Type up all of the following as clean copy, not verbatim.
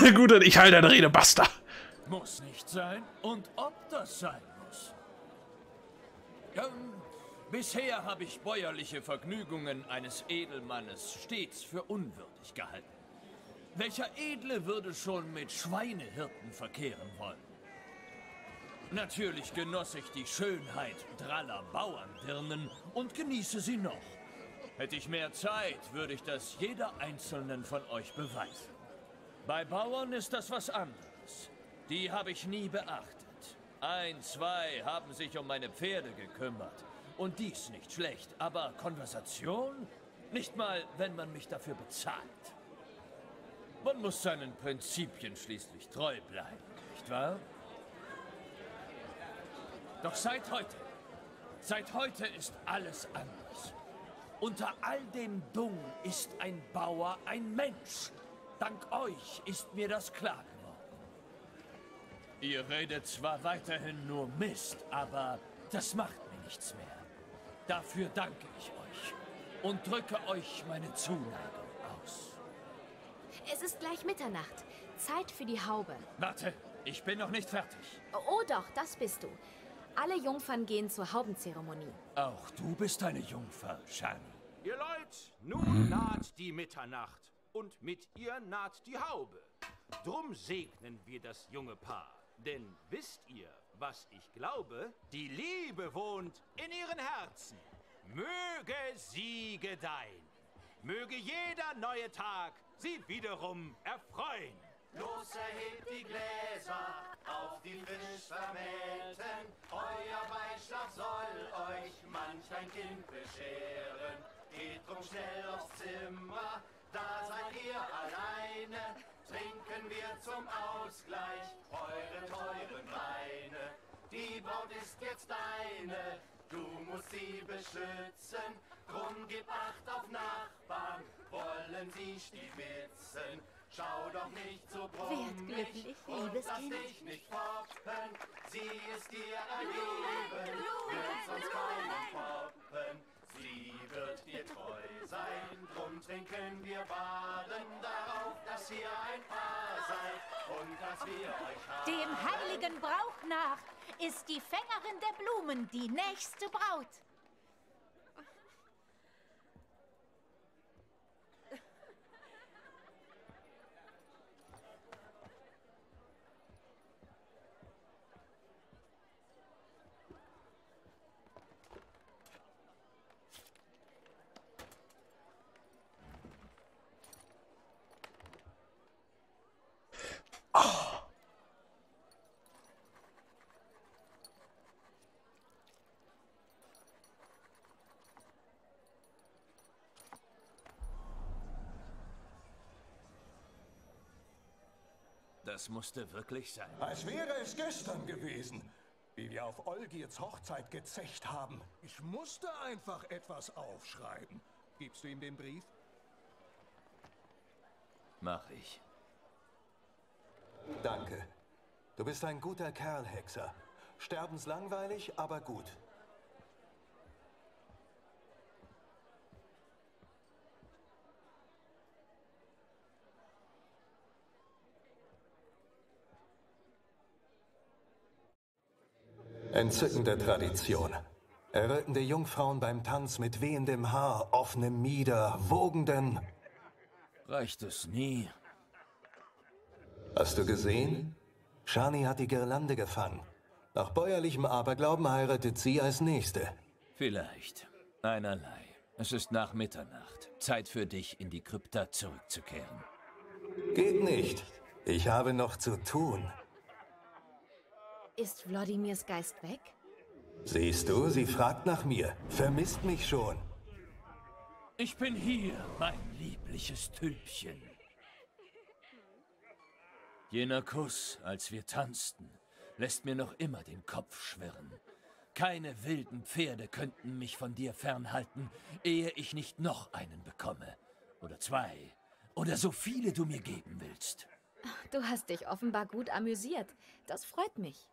Gut, ich halte deine Rede, basta. Muss nicht sein. Und ob das sein muss? Bisher habe ich bäuerliche Vergnügungen eines Edelmannes stets für unwürdig gehalten. Welcher Edle würde schon mit Schweinehirten verkehren wollen? Natürlich genoss ich die Schönheit draller Bauerndirnen und genieße sie noch. Hätte ich mehr Zeit, würde ich das jeder einzelnen von euch beweisen. Bei Bauern ist das was anderes. Die habe ich nie beachtet. 1, 2 haben sich um meine Pferde gekümmert. Und dies nicht schlecht, aber Konversation? Nicht mal, wenn man mich dafür bezahlt. Man muss seinen Prinzipien schließlich treu bleiben, nicht wahr? Doch seit heute ist alles anders. Unter all dem Dung ist ein Bauer ein Mensch. Dank euch ist mir das klar geworden. Ihr redet zwar weiterhin nur Mist, aber das macht mir nichts mehr. Dafür danke ich euch und drücke euch meine Zuneigung aus. Es ist gleich Mitternacht. Zeit für die Haube. Warte, ich bin noch nicht fertig. Oh doch, das bist du. Alle Jungfern gehen zur Haubenzeremonie. Auch du bist eine Jungfer, Shani. Ihr Leut, nun naht die Mitternacht und mit ihr naht die Haube. Drum segnen wir das junge Paar. Denn wisst ihr, was ich glaube? Die Liebe wohnt in ihren Herzen. Möge sie gedeihen. Möge jeder neue Tag sie wiederum erfreuen. Los, erhebt die Gläser auf die frisch Vermählten. Euer Beischlaf soll euch manch ein Kind bescheren. Geht drum schnell aufs Zimmer, da seid ihr alleine. Trinken wir zum Ausgleich eure teuren Weine. Die Braut ist jetzt deine, du musst sie beschützen. Drum gib Acht auf Nachbarn, wollen sie stibitzen. Schau doch nicht so brummig glücklich, und liebes lass Kind. dich nicht foppen. Sie ist dir ergeben, wird sonst keinen foppen. Sie wird dir treu sein, drum trinken wir baden darauf, dass ihr ein Paar seid und dass wir euch haben. Dem heiligen Brauch nach ist die Fängerin der Blumen die nächste Braut. Das musste wirklich sein. Als wäre es gestern gewesen, wie wir auf Olgirds Hochzeit gezecht haben. Ich musste einfach etwas aufschreiben. Gibst du ihm den Brief? Mach ich. Danke. Du bist ein guter Kerl, Hexer. Sterbenslangweilig, aber gut. Entzückende Tradition. Errötende Jungfrauen beim Tanz mit wehendem Haar, offenem Mieder, wogenden... Reicht es nie? Hast du gesehen? Shani hat die Girlande gefangen. Nach bäuerlichem Aberglauben heiratet sie als Nächste. Vielleicht. Einerlei. Es ist nach Mitternacht. Zeit für dich, in die Krypta zurückzukehren. Geht nicht. Ich habe noch zu tun. Ist Wladimirs Geist weg? Siehst du, sie fragt nach mir. Vermisst mich schon. Ich bin hier, mein liebliches Tülpchen. Jener Kuss, als wir tanzten, lässt mir noch immer den Kopf schwirren. Keine wilden Pferde könnten mich von dir fernhalten, ehe ich nicht noch einen bekomme. Oder 2. Oder so viele du mir geben willst. Du hast dich offenbar gut amüsiert. Das freut mich.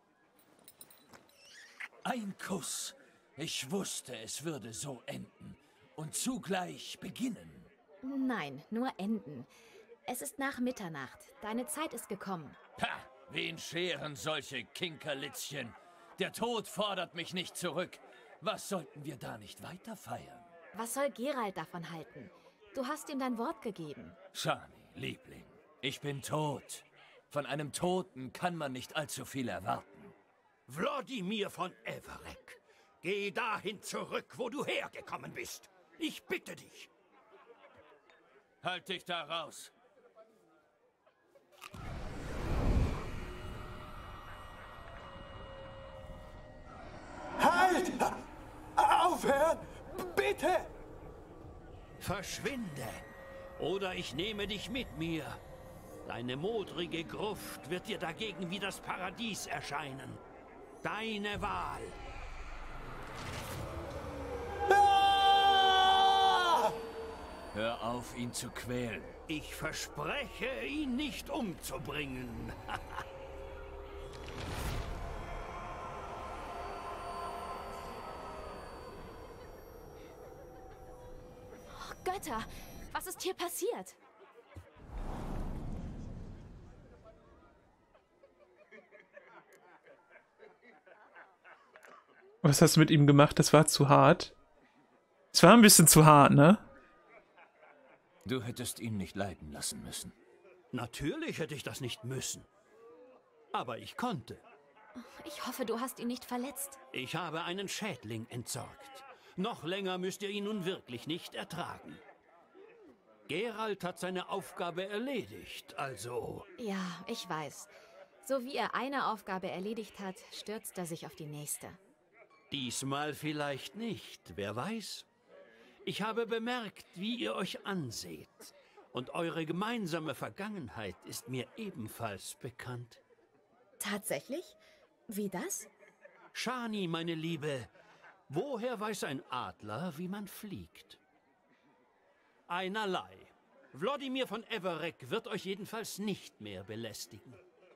Ein Kuss. Ich wusste, es würde so enden. Und zugleich beginnen. Nein, nur enden. Es ist nach Mitternacht. Deine Zeit ist gekommen. Ha! Wen scheren solche Kinkerlitzchen? Der Tod fordert mich nicht zurück. Was sollten wir da nicht weiter feiern? Was soll Geralt davon halten? Du hast ihm dein Wort gegeben. Shani, Liebling, ich bin tot. Von einem Toten kann man nicht allzu viel erwarten. Wladimir von Everec, geh dahin zurück, wo du hergekommen bist. Ich bitte dich. Halt dich da raus. Halt! Aufhören! Bitte! Verschwinde, oder ich nehme dich mit mir. Deine modrige Gruft wird dir dagegen wie das Paradies erscheinen. Deine Wahl. Ah! Hör auf, ihn zu quälen. Ich verspreche, ihn nicht umzubringen. Oh, Götter, was ist hier passiert? Was hast du mit ihm gemacht? Das war zu hart. Es war ein bisschen zu hart, ne? Du hättest ihn nicht leiden lassen müssen. Natürlich hätte ich das nicht müssen. Aber ich konnte. Ich hoffe, du hast ihn nicht verletzt. Ich habe einen Schädling entsorgt. Noch länger müsst ihr ihn nun wirklich nicht ertragen. Geralt hat seine Aufgabe erledigt, also... Ja, ich weiß. So wie er eine Aufgabe erledigt hat, stürzt er sich auf die nächste. Diesmal vielleicht nicht, wer weiß. Ich habe bemerkt, wie ihr euch anseht. Und eure gemeinsame Vergangenheit ist mir ebenfalls bekannt. Tatsächlich? Wie das? Shani, meine Liebe, woher weiß ein Adler, wie man fliegt? Einerlei. Wladimir von Everec wird euch jedenfalls nicht mehr belästigen.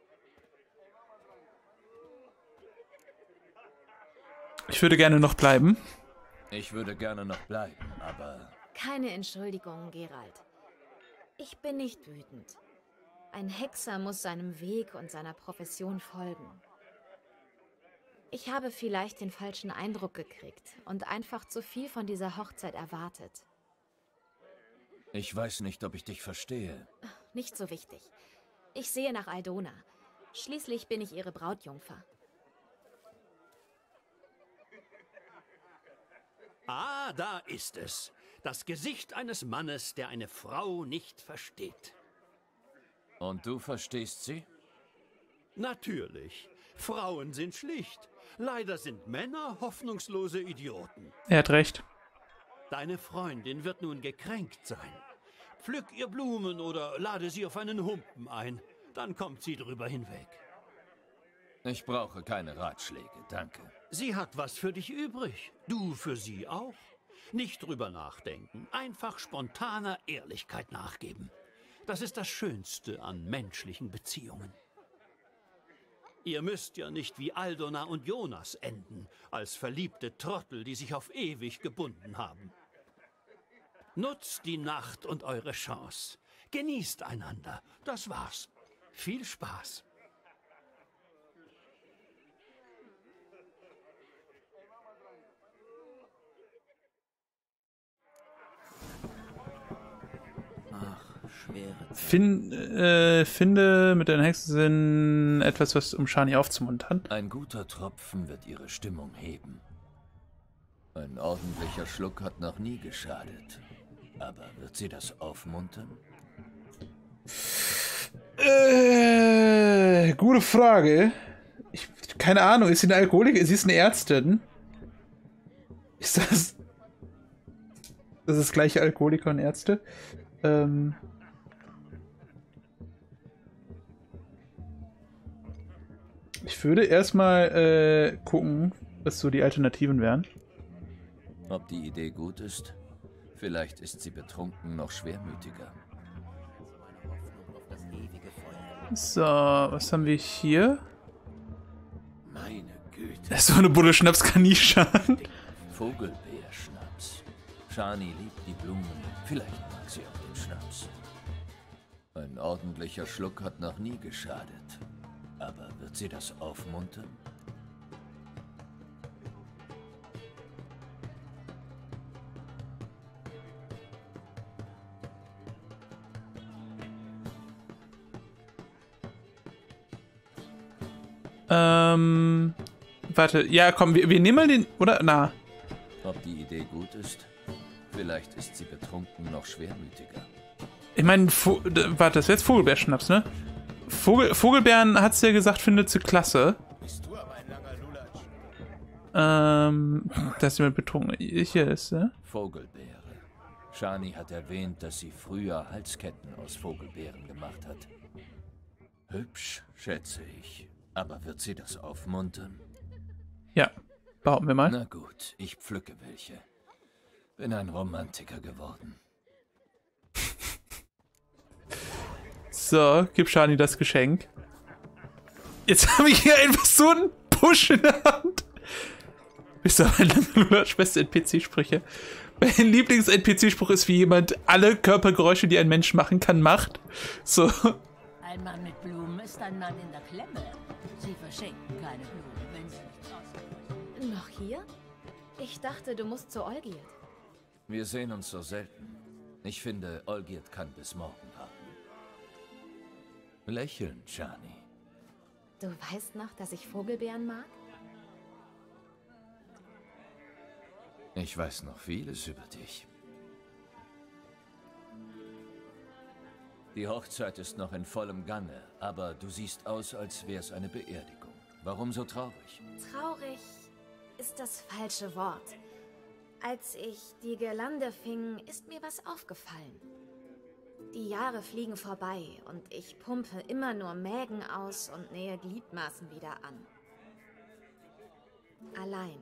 Ich würde gerne noch bleiben. Ich würde gerne noch bleiben, aber... Keine Entschuldigung, Geralt. Ich bin nicht wütend. Ein Hexer muss seinem Weg und seiner Profession folgen. Ich habe vielleicht den falschen Eindruck gekriegt und einfach zu viel von dieser Hochzeit erwartet. Ich weiß nicht, ob ich dich verstehe. Nicht so wichtig. Ich sehe nach Aldona. Schließlich bin ich ihre Brautjungfer. Ah, da ist es. Das Gesicht eines Mannes, der eine Frau nicht versteht. Und du verstehst sie? Natürlich. Frauen sind schlicht. Leider sind Männer hoffnungslose Idioten. Er hat recht. Deine Freundin wird nun gekränkt sein. Pflück ihr Blumen oder lade sie auf einen Humpen ein. Dann kommt sie drüber hinweg. Ich brauche keine Ratschläge, danke. Sie hat was für dich übrig. Du für sie auch. Nicht drüber nachdenken. Einfach spontaner Ehrlichkeit nachgeben. Das ist das Schönste an menschlichen Beziehungen. Ihr müsst ja nicht wie Aldona und Jonas enden, als verliebte Trottel, die sich auf ewig gebunden haben. Nutzt die Nacht und eure Chance. Genießt einander. Das war's. Viel Spaß. Finde mit deinen Hexensinn etwas, was um Shani aufzumuntern. Ein guter Tropfen wird ihre Stimmung heben. Ein ordentlicher Schluck hat noch nie geschadet. Aber wird sie das aufmuntern? Gute Frage. Keine Ahnung, ist sie eine Alkoholikerin? Sie ist eine Ärztin. Ist das... Das ist das gleiche Alkoholiker und Ärzte? Ich würde erstmal gucken, was so die Alternativen wären. Ob die Idee gut ist? Vielleicht ist sie betrunken noch schwermütiger. So, was haben wir hier? Meine Güte. So eine Bulle Schnaps kann nie schaden. Vogelbeerschnaps. Shani liebt die Blumen. Vielleicht mag sie auch den Schnaps. Ein ordentlicher Schluck hat noch nie geschadet. Aber wird sie das aufmuntern? Warte, ja, komm, wir nehmen mal den, oder? Na. Ob die Idee gut ist? Vielleicht ist sie betrunken noch schwermütiger. Ich meine, warte, das ist jetzt Vogelbeerschnaps, ne? Vogelbeeren, hat's ja gesagt, findet sie klasse. Bist du aber ein langer Lulatsch. Da ist jemand betrunken. Hier ist, ne? Vogelbeere. Shani hat erwähnt, dass sie früher Halsketten aus Vogelbeeren gemacht hat. Hübsch, schätze ich. Aber wird sie das aufmuntern? Ja, behaupten wir mal. Na gut, ich pflücke welche. Bin ein Romantiker geworden. So, gib Shani das Geschenk. Jetzt habe ich hier einfach so einen Push in der Hand. Bist du mein Lulatsch beste NPC-Sprüche? Mein Lieblings-NPC-Spruch ist, wie jemand alle Körpergeräusche, die ein Mensch machen kann, macht. So. Ein Mann mit Blumen ist ein Mann in der Klemme. Sie verschenken keine Blumen, wenn sie nichts ausgeben. Noch hier? Ich dachte, du musst zu Olgierd. Wir sehen uns so selten. Ich finde, Olgierd kann bis morgen warten. Lächeln, Shani. Du weißt noch, dass ich Vogelbeeren mag? Ich weiß noch vieles über dich. Die Hochzeit ist noch in vollem Gange, aber du siehst aus, als wär's eine Beerdigung. Warum so traurig? Traurig ist das falsche Wort. Als ich die Girlande fing, ist mir was aufgefallen. Die Jahre fliegen vorbei und ich pumpe immer nur Mägen aus und nähe Gliedmaßen wieder an. Allein.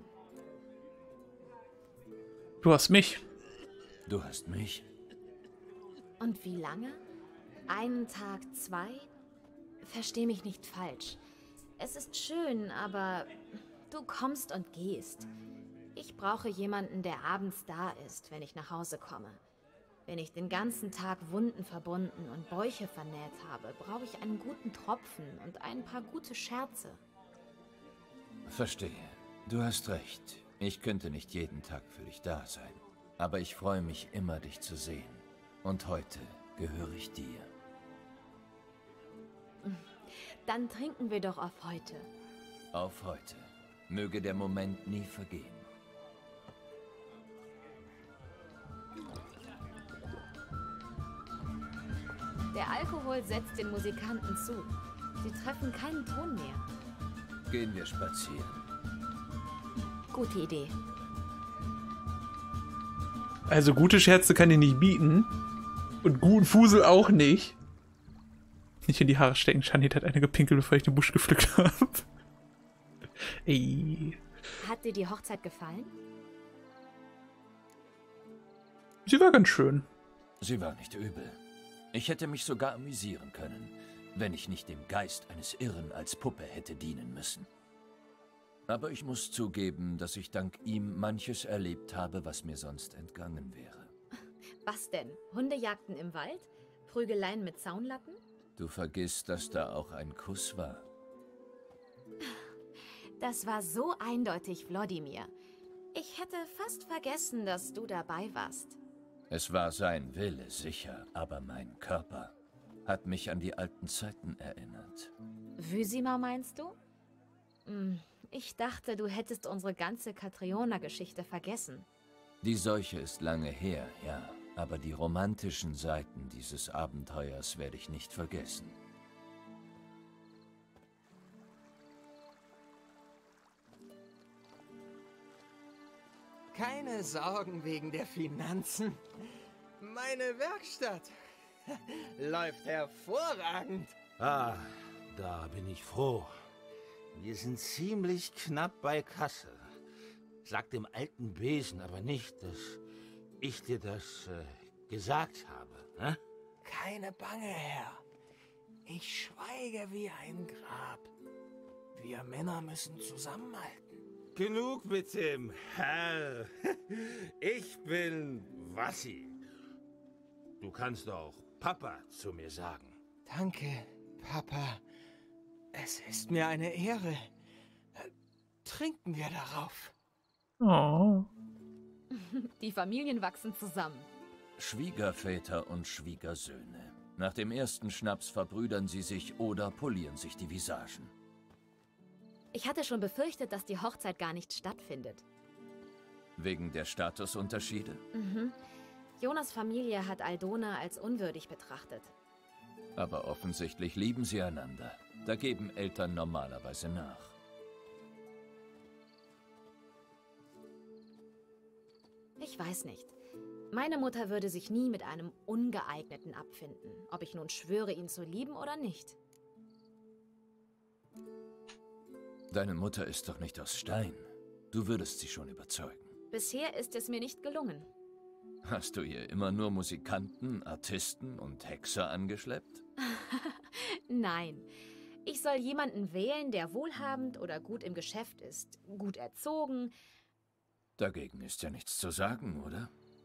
Du hast mich. Du hast mich? Und wie lange? Einen Tag, 2? Versteh mich nicht falsch. Es ist schön, aber du kommst und gehst. Ich brauche jemanden, der abends da ist, wenn ich nach Hause komme. Wenn ich den ganzen Tag Wunden verbunden und Bäuche vernäht habe, brauche ich einen guten Tropfen und ein paar gute Scherze. Verstehe. Du hast recht. Ich könnte nicht jeden Tag für dich da sein. Aber ich freue mich immer, dich zu sehen. Und heute gehöre ich dir. Dann trinken wir doch auf heute. Auf heute. Möge der Moment nie vergehen. Der Alkohol setzt den Musikanten zu. Sie treffen keinen Ton mehr. Gehen wir spazieren. Gute Idee. Also gute Scherze kann ich nicht bieten. Und guten Fusel auch nicht. Nicht in die Haare stecken. Shanit hat eine gepinkelt, bevor ich den Busch gepflückt habe. Ey. Hat dir die Hochzeit gefallen? Sie war ganz schön. Sie war nicht übel. Ich hätte mich sogar amüsieren können, wenn ich nicht dem Geist eines Irren als Puppe hätte dienen müssen. Aber ich muss zugeben, dass ich dank ihm manches erlebt habe, was mir sonst entgangen wäre. Was denn? Hundejagden im Wald? Prügeleien mit Zaunlatten? Du vergisst, dass da auch ein Kuss war. Das war so eindeutig, Wladimir. Ich hätte fast vergessen, dass du dabei warst. Es war sein Wille, sicher, aber mein Körper hat mich an die alten Zeiten erinnert. Wysima meinst du? Ich dachte, du hättest unsere ganze Katriona-Geschichte vergessen. Die Seuche ist lange her, ja, aber die romantischen Seiten dieses Abenteuers werde ich nicht vergessen. Keine Sorgen wegen der Finanzen. Meine Werkstatt läuft hervorragend. Ah, da bin ich froh. Wir sind ziemlich knapp bei Kasse. Sag dem alten Besen aber nicht, dass ich dir das gesagt habe. Ne? Keine Bange, Herr. Ich schweige wie ein Grab. Wir Männer müssen zusammenhalten. Genug mit dem Herr. Ich bin Wassi. Du kannst auch Papa zu mir sagen. Danke, Papa. Es ist mir eine Ehre. Trinken wir darauf. Oh. Die Familien wachsen zusammen. Schwiegerväter und Schwiegersöhne. Nach dem ersten Schnaps verbrüdern sie sich oder polieren sich die Visagen. Ich hatte schon befürchtet, dass die Hochzeit gar nicht stattfindet. Wegen der Statusunterschiede? Mhm. Jonas Familie hat Aldona als unwürdig betrachtet. Aber offensichtlich lieben sie einander. Da geben Eltern normalerweise nach. Ich weiß nicht. Meine Mutter würde sich nie mit einem Ungeeigneten abfinden, ob ich nun schwöre, ihn zu lieben oder nicht. Deine Mutter ist doch nicht aus Stein. Du würdest sie schon überzeugen. Bisher ist es mir nicht gelungen. Hast du ihr immer nur Musikanten, Artisten und Hexer angeschleppt? Nein. Ich soll jemanden wählen, der wohlhabend oder gut im Geschäft ist, gut erzogen. Dagegen ist ja nichts zu sagen, oder?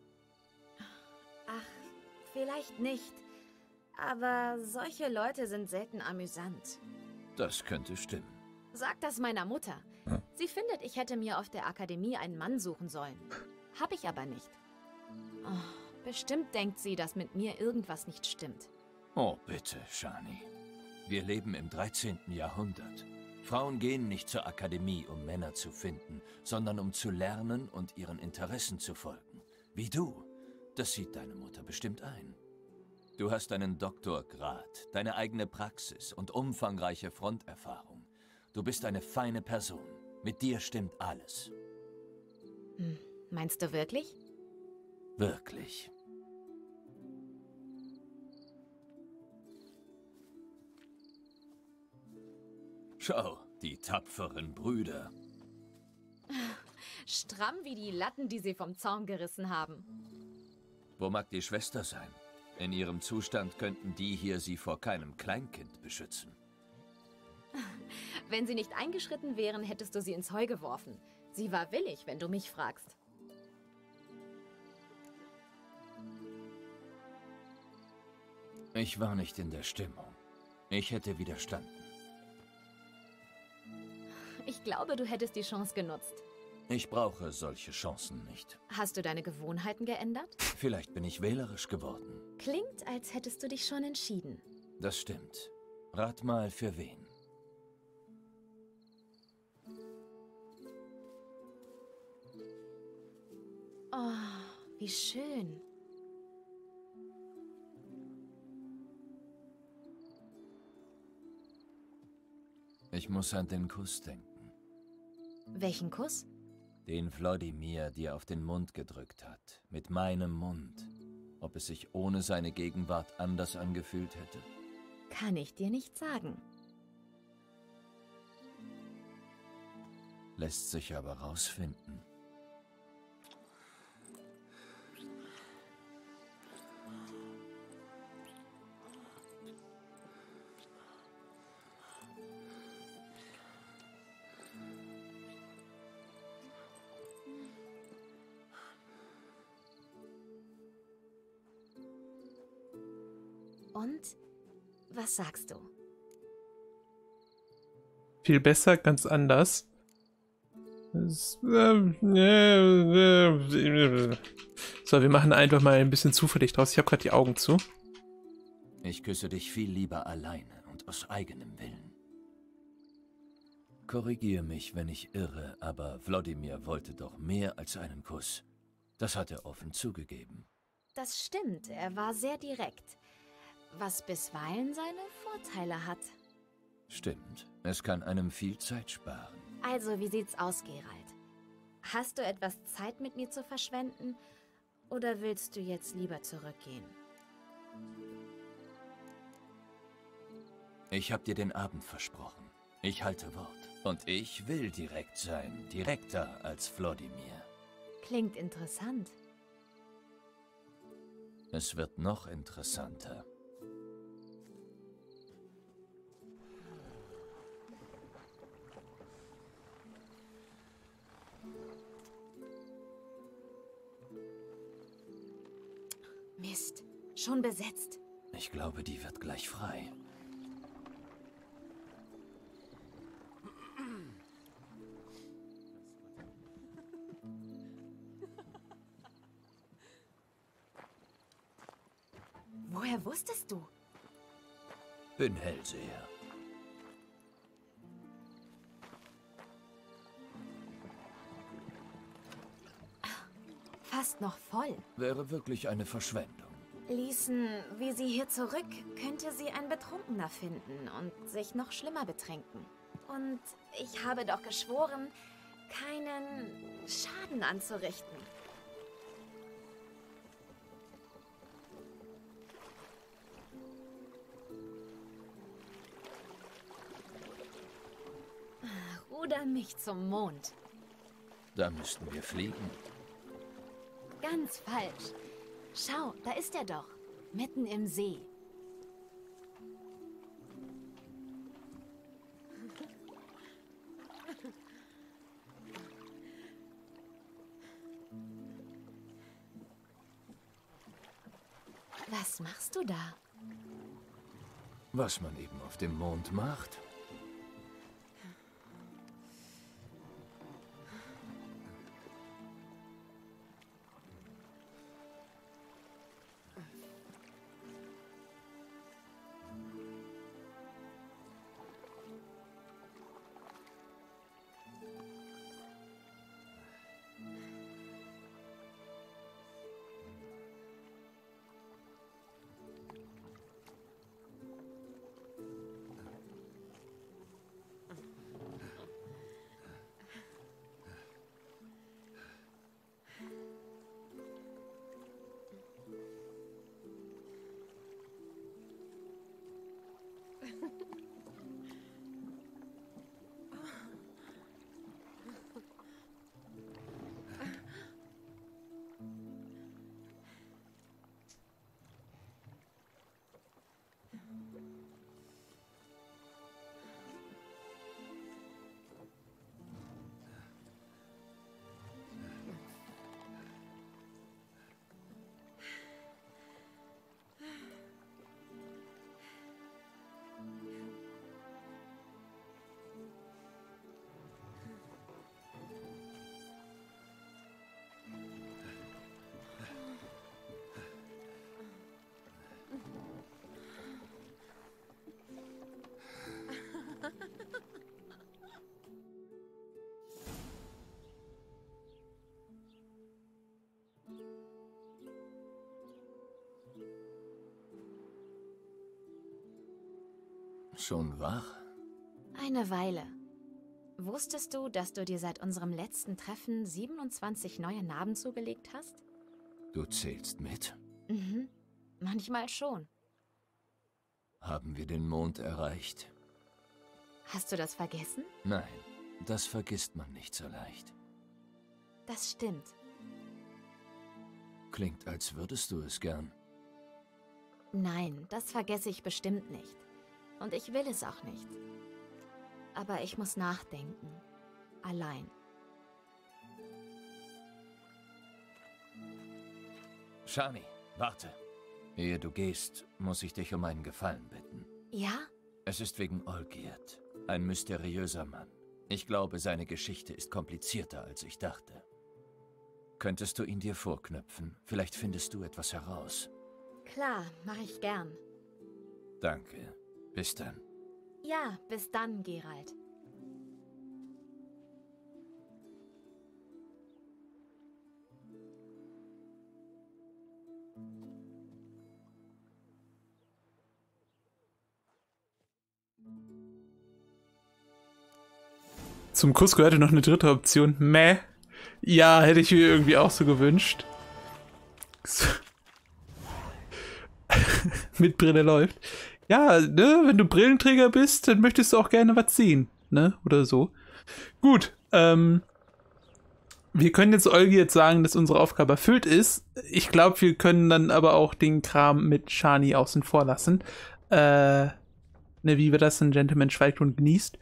Ach, vielleicht nicht. Aber solche Leute sind selten amüsant. Das könnte stimmen. Sag das meiner Mutter. Sie findet, ich hätte mir auf der Akademie einen Mann suchen sollen. Hab ich aber nicht. Oh, bestimmt denkt sie, dass mit mir irgendwas nicht stimmt. Oh, bitte, Shani. Wir leben im 13. Jahrhundert. Frauen gehen nicht zur Akademie, um Männer zu finden, sondern um zu lernen und ihren Interessen zu folgen. Wie du. Das sieht deine Mutter bestimmt ein. Du hast einen Doktorgrad, deine eigene Praxis und umfangreiche Fronterfahrung. Du bist eine feine Person. Mit dir stimmt alles. Meinst du wirklich? Wirklich. Schau, die tapferen Brüder. Stramm wie die Latten, die sie vom Zaun gerissen haben. Wo mag die Schwester sein? In ihrem Zustand könnten die hier sie vor keinem Kleinkind beschützen. Wenn sie nicht eingeschritten wären, hättest du sie ins Heu geworfen. Sie war willig, wenn du mich fragst. Ich war nicht in der Stimmung. Ich hätte widerstanden. Ich glaube, du hättest die Chance genutzt. Ich brauche solche Chancen nicht. Hast du deine Gewohnheiten geändert? Vielleicht bin ich wählerisch geworden. Klingt, als hättest du dich schon entschieden. Das stimmt. Rat mal, für wen? Oh, wie schön. Ich muss an den Kuss denken. Welchen Kuss? Den Wladimir dir auf den Mund gedrückt hat. Mit meinem Mund. Ob es sich ohne seine Gegenwart anders angefühlt hätte? Kann ich dir nicht sagen. Lässt sich aber rausfinden. Und? Was sagst du? Viel besser, ganz anders. So, wir machen einfach mal ein bisschen zufällig draus. Ich habe gerade die Augen zu. Ich küsse dich viel lieber alleine und aus eigenem Willen. Korrigiere mich, wenn ich irre, aber Wladimir wollte doch mehr als einen Kuss. Das hat er offen zugegeben. Das stimmt, er war sehr direkt. Was bisweilen seine Vorteile hat. Stimmt, es kann einem viel Zeit sparen. Also, wie sieht's aus, Geralt? Hast du etwas Zeit mit mir zu verschwenden? Oder willst du jetzt lieber zurückgehen? Ich habe dir den Abend versprochen. Ich halte Wort. Und ich will direkt sein. Direkter als Wladimir. Klingt interessant. Es wird noch interessanter. Mist, schon besetzt. Ich glaube, die wird gleich frei. Woher wusstest du? Bin Hellseher. Fast noch voll. Wäre wirklich eine Verschwendung. Ließen wir sie hier zurück, könnte sie ein Betrunkener finden und sich noch schlimmer betränken. Und ich habe doch geschworen, keinen Schaden anzurichten. Ruder mich zum Mond. Da müssten wir fliegen. Ganz falsch. Schau, da ist er doch. Mitten im See. Was machst du da? Was man eben auf dem Mond macht. Schon wach? Eine Weile. Wusstest du, dass du dir seit unserem letzten Treffen 27 neue Narben zugelegt hast? Du zählst mit? Mhm. Manchmal schon. Haben wir den Mond erreicht? Hast du das vergessen? Nein, das vergisst man nicht so leicht. Das stimmt. Klingt, als würdest du es gern. Nein, das vergesse ich bestimmt nicht. Und ich will es auch nicht. Aber ich muss nachdenken. Allein. Shani, warte. Ehe du gehst, muss ich dich um einen Gefallen bitten. Ja? Es ist wegen Olgierd. Ein mysteriöser Mann. Ich glaube, seine Geschichte ist komplizierter, als ich dachte. Könntest du ihn dir vorknöpfen? Vielleicht findest du etwas heraus. Klar, mache ich gern. Danke. Bis dann. Ja, bis dann, Geralt. Zum Kuss gehörte noch eine dritte Option. Meh. Ja, hätte ich mir irgendwie auch so gewünscht. Mit Brille läuft. Ja, ne, wenn du Brillenträger bist, dann möchtest du auch gerne was sehen, ne, oder so. Gut, wir können jetzt Olgierd sagen, dass unsere Aufgabe erfüllt ist. Ich glaube, wir können dann aber auch den Kram mit Shani außen vor lassen. Ne, wie wir das ein Gentleman schweigt und genießt.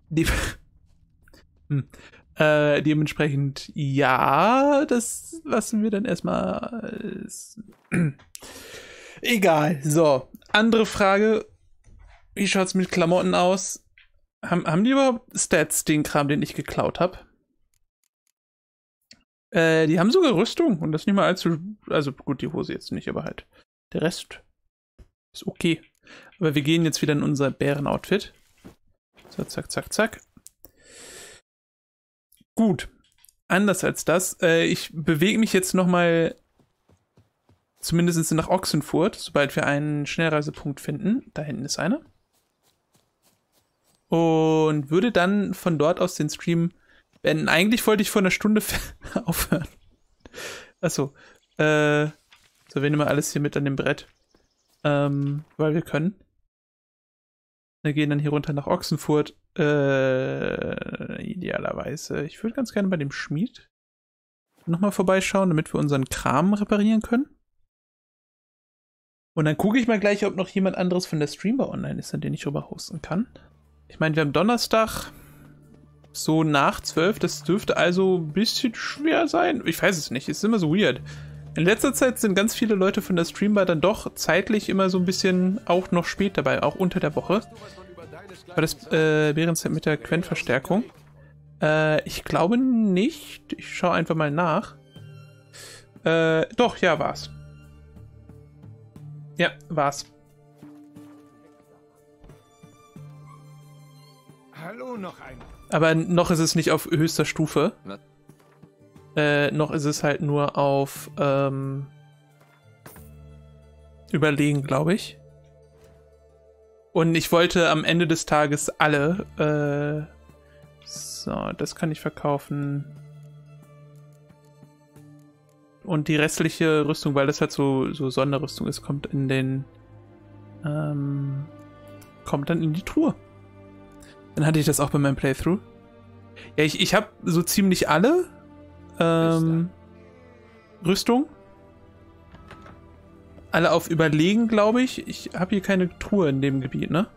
Dementsprechend, ja, das lassen wir dann erstmal. Egal. So, andere Frage. Wie schaut's mit Klamotten aus? Haben die überhaupt Stats, den Kram, den ich geklaut habe? Die haben sogar Rüstung und das nicht mal allzu... Also gut, die Hose jetzt nicht, aber halt der Rest ist okay. Aber wir gehen jetzt wieder in unser Bärenoutfit. So, zack, zack, zack. Gut. Anders als das. Ich bewege mich jetzt nochmal zumindest nach Ochsenfurt, sobald wir einen Schnellreisepunkt finden. Da hinten ist einer. Und würde dann von dort aus den Stream beenden. Eigentlich wollte ich vor einer Stunde aufhören. Achso. So, wir nehmen mal alles hier mit an dem Brett. Weil wir können. Wir gehen dann hier runter nach Ochsenfurt. Idealerweise. Ich würde ganz gerne bei dem Schmied nochmal vorbeischauen, damit wir unseren Kram reparieren können. Und dann gucke ich mal gleich, ob noch jemand anderes von der Streamer online ist, an den ich rüber hosten kann. Ich meine, wir haben Donnerstag so nach 12. Das dürfte also ein bisschen schwer sein. Ich weiß es nicht. Es ist immer so weird. In letzter Zeit sind ganz viele Leute von der Streamer dann doch zeitlich immer so ein bisschen auch noch spät dabei, auch unter der Woche. War das Bärenzeit mit der Quen-Verstärkung? Ich glaube nicht. Ich schaue einfach mal nach. Doch, ja, war's. Ja, war's. Hallo, noch ein. Aber noch ist es nicht auf höchster Stufe. Noch ist es halt nur auf Überlegen, glaube ich. Und ich wollte am Ende des Tages alle so, das kann ich verkaufen. Und die restliche Rüstung, weil das halt so Sonderrüstung ist, kommt in den kommt dann in die Truhe. Dann hatte ich das auch bei meinem Playthrough. Ja, ich habe so ziemlich alle Rüstung. Alle auf Überlegen, glaube ich. Ich habe hier keine Truhe in dem Gebiet, ne?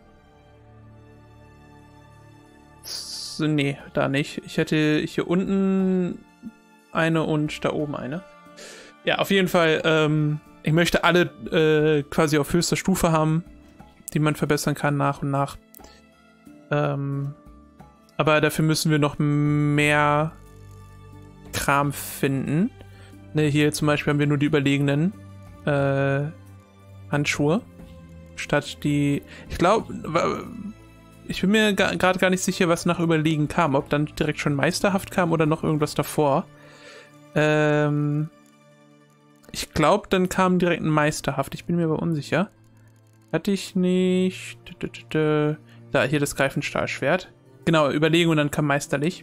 Nee, da nicht. Ich hätte hier unten eine und da oben eine. Ja, auf jeden Fall, ich möchte alle quasi auf höchster Stufe haben, die man verbessern kann nach und nach. Aber dafür müssen wir noch mehr Kram finden. Ne, hier zum Beispiel haben wir nur die überlegenen Handschuhe. Statt die... Ich glaube... Ich bin mir gerade gar nicht sicher, was nach Überlegen kam. Ob dann direkt schon Meisterhaft kam oder noch irgendwas davor. Ich glaube, dann kam direkt ein Meisterhaft. Ich bin mir aber unsicher. Hatte ich nicht... Da, hier das Greifenstahlschwert. Genau, Überlegen und dann kam Meisterlich.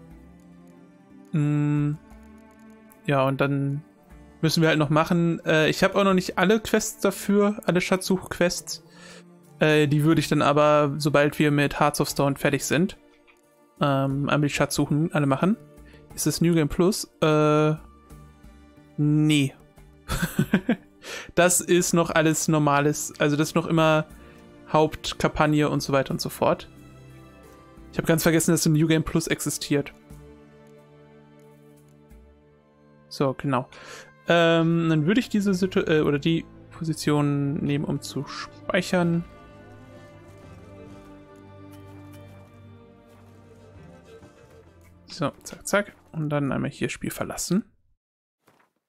Ja, und dann müssen wir halt noch machen. Ich habe auch noch nicht alle Quests dafür, alle Schatzsuch-Quests. Die würde ich dann aber, sobald wir mit Hearts of Stone fertig sind, einmal die Schatzsuchen alle machen. Ist das New Game Plus? Nee. Das ist noch alles Normales. Also das ist noch immer Hauptkampagne und so weiter und so fort. Ich habe ganz vergessen, dass ein New Game Plus existiert. So, genau. Dann würde ich diese oder die Position nehmen, um zu speichern. So, zack, zack. Und dann einmal hier Spiel verlassen.